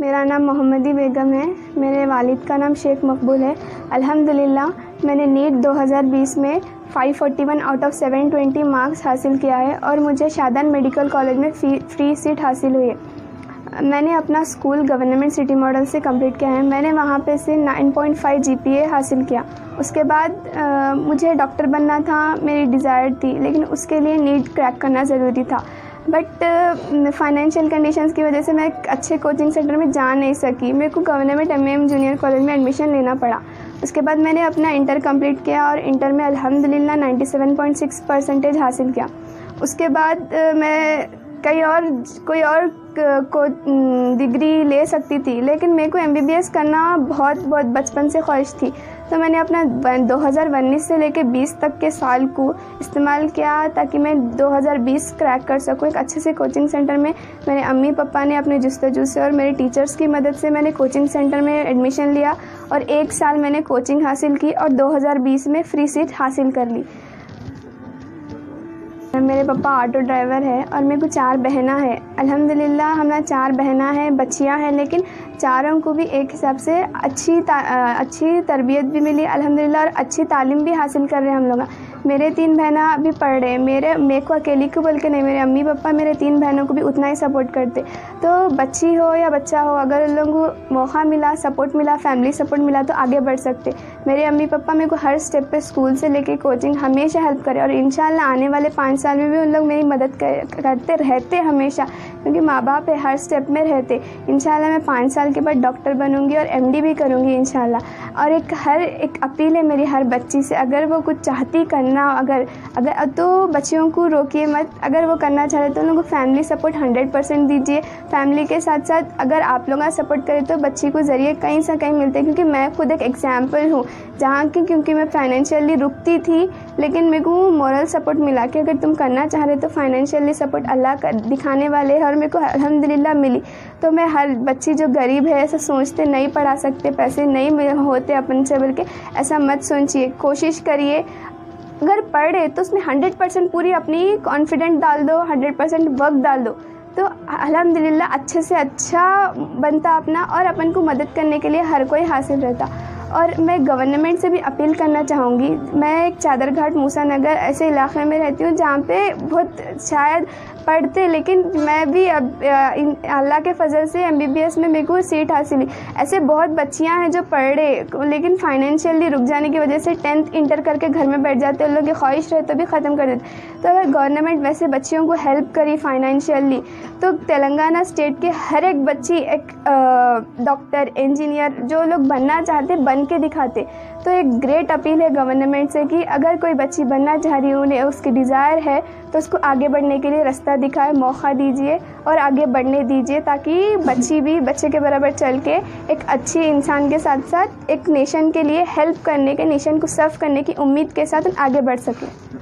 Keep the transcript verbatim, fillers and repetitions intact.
मेरा नाम मोहम्मदी बेगम है। मेरे वालिद का नाम शेख मकबूल है। अल्हम्दुलिल्लाह मैंने नीट दो हज़ार बीस में पाँच सौ इकतालीस आउट ऑफ सात सौ बीस मार्क्स हासिल किया है और मुझे शादान मेडिकल कॉलेज में फ्री फ्री सीट हासिल हुई है। मैंने अपना स्कूल गवर्नमेंट सिटी मॉडल से कंप्लीट किया है। मैंने वहाँ पे से नौ पॉइंट पाँच जीपीए हासिल किया। उसके बाद आ, मुझे डॉक्टर बनना था, मेरी डिज़ायर थी, लेकिन उसके लिए नीट क्रैक करना ज़रूरी था। बट फाइनेंशियल कंडीशंस की वजह से मैं एक अच्छे कोचिंग सेंटर में जा नहीं सकी। मेरे को गवर्नमेंट एमएएम जूनियर कॉलेज में एडमिशन लेना पड़ा। उसके बाद मैंने अपना इंटर कंप्लीट किया और इंटर में अल्हम्दुलिल्लाह सत्तानवे पॉइंट छह परसेंटेज हासिल किया। उसके बाद मैं कई और कोई और को डिग्री ले सकती थी, लेकिन मेरे को एमबीबीएस करना बहुत बहुत बचपन से ख्वाहिश थी। तो मैंने अपना दो हज़ार उन्नीस से लेकर बीस तक के साल को इस्तेमाल किया ताकि मैं दो हज़ार बीस क्रैक कर सकूं एक अच्छे से कोचिंग सेंटर में। मेरे अम्मी पापा ने अपने जुस्तजू से और मेरे टीचर्स की मदद से मैंने कोचिंग सेंटर में एडमिशन लिया और एक साल मैंने कोचिंग हासिल की और दो हज़ार बीस में फ्री सीट हासिल कर ली। मेरे पापा ऑटो ड्राइवर है और मेरे को चार बहना है। अल्हम्दुलिल्लाह हमारा चार बहना है, बच्चियां हैं, लेकिन चारों को भी एक हिसाब से अच्छी अच्छी तरबियत भी मिली अल्हम्दुलिल्लाह और अच्छी तालीम भी हासिल कर रहे हैं हम लोग। मेरे तीन बहना अभी पढ़ रहे हैं। मेरे मेरे को अकेली को बोल के नहीं, मेरे अम्मी पापा मेरे तीन बहनों को भी उतना ही सपोर्ट करते। तो बच्ची हो या बच्चा हो, अगर उन लोगों को मौका मिला, सपोर्ट मिला, फैमिली सपोर्ट मिला तो आगे बढ़ सकते। मेरे अम्मी पापा मेरे को हर स्टेप पे स्कूल से लेके कोचिंग हमेशा हेल्प करे और इंशाल्लाह आने वाले पाँच साल में भी उन लोग मेरी मदद कर, करते रहते हमेशा, क्योंकि माँ बाप है, हर स्टेप में रहते। इंशाल्लाह मैं पाँच साल के बाद डॉक्टर बनूंगी और एमडी भी करूंगी इंशाल्लाह। और एक हर एक अपील है मेरी हर बच्ची से, अगर वो कुछ चाहती करना अगर अगर तो बच्चियों को रोकिए मत। अगर वो करना चाह रहे तो उन लोगों को फैमिली सपोर्ट हंड्रेड परसेंट दीजिए। फैमिली के साथ साथ अगर आप लोग सपोर्ट करें तो बच्ची को ज़रिए कहीं से कहीं मिलते हैं, क्योंकि मैं खुद एक एग्जाम्पल हूँ जहाँ की क्योंकि मैं फाइनेंशियली रुकती थी, लेकिन मेरे को मोरल सपोर्ट मिला कि अगर तुम करना चाह रहे तो फाइनेंशियली सपोर्ट अल्लाह कर दिखाने वाले हैं और मेरे को अल्हम्दुलिल्लाह मिली। तो मैं हर बच्ची जो गरीब है, ऐसा सोचते नहीं पढ़ा सकते, पैसे नहीं होते अपन से, बल्कि ऐसा मत सोचिए, कोशिश करिए। अगर पढ़े तो उसमें हंड्रेड परसेंट पूरी अपनी कॉन्फिडेंट डाल दो, हंड्रेड परसेंट वक्त डाल दो, तो अल्हम्दुलिल्लाह अच्छे से अच्छा बनता अपना और अपन को मदद करने के लिए हर कोई हासिल रहता। और मैं गवर्नमेंट से भी अपील करना चाहूँगी। मैं एक चादर घाट मूसा नगर ऐसे इलाके में रहती हूँ जहाँ पे बहुत शायद पढ़ते, लेकिन मैं भी अब अल्लाह के फजल से एमबीबीएस में मेरे को सीट हासिल हुई। ऐसे बहुत बच्चियां हैं जो पढ़ रहे लेकिन फाइनेंशियली रुक जाने की वजह से टेंथ इंटर करके घर में बैठ जाते, उन लोग की ख्वाहिश रहे तो भी ख़त्म कर देते। तो अगर गवर्नमेंट वैसे बच्चियों को हेल्प करी फाइनेंशियली तो तेलंगाना स्टेट के हर एक बच्ची एक डॉक्टर, इंजीनियर जो लोग बनना चाहते बन के दिखाते। तो एक ग्रेट अपील है गवर्नमेंट से कि अगर कोई बच्ची बनना चाह रही है, उन्हें उसकी डिज़ायर है, तो उसको आगे बढ़ने के लिए रास्ता दिखाए, मौका दीजिए और आगे बढ़ने दीजिए, ताकि बच्ची भी बच्चे के बराबर चल के एक अच्छी इंसान के साथ साथ एक नेशन के लिए हेल्प करने के, नेशन को सर्व करने की उम्मीद के साथ आगे बढ़ सके।